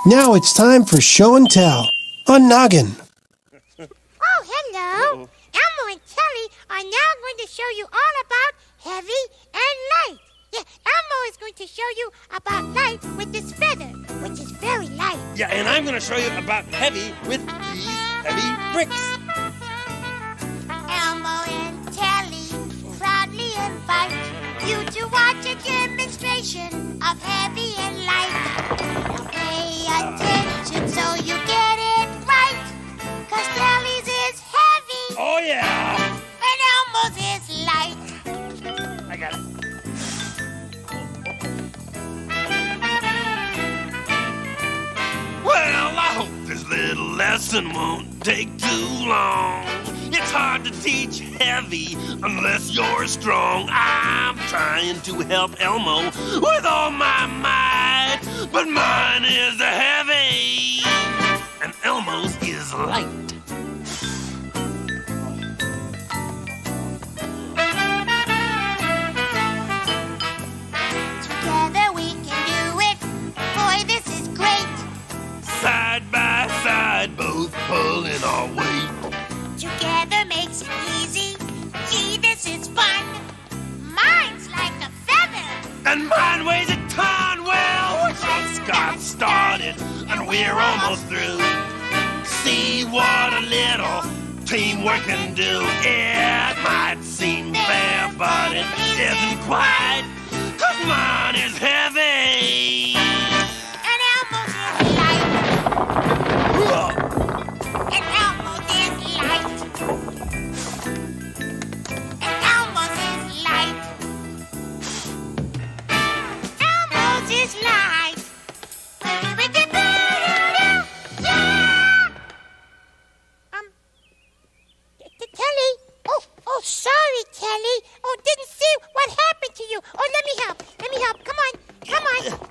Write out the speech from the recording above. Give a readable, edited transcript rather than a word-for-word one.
Now it's time for Show and Tell on Noggin. Oh, hello. Elmo and Telly are now going to show you all about heavy and light. Yeah, Elmo is going to show you about light with this feather, which is very light. Yeah, and I'm going to show you about heavy with these heavy bricks. Elmo and Telly proudly invite you to watch a demonstration of heavy and light. Now pay attention so you get it right, 'cause Telly's is heavy. Oh, yeah. And Elmo's is light. I got it. Well, I hope this little lesson won't take too long. It's hard to teach heavy unless you're strong. I'm trying to help Elmo with all my might, but mine is heavy and Elmo's is light. Together we can do it. Boy, this is great. Side by side, both pulling our weight. Together makes it easy. Gee, this is fun. Mine's like a feather. And mine weighs a ton. Well, just got started, and we're almost through. See what a little teamwork can do. It might seem fair, but it isn't quite. 'Cause mine is heavy. And Elmo's is light. And Elmo's is light. And Elmo's is light. Elmo's is light. Telly? Oh, sorry, Telly. Oh, didn't see what happened to you. Oh, let me help. Come on.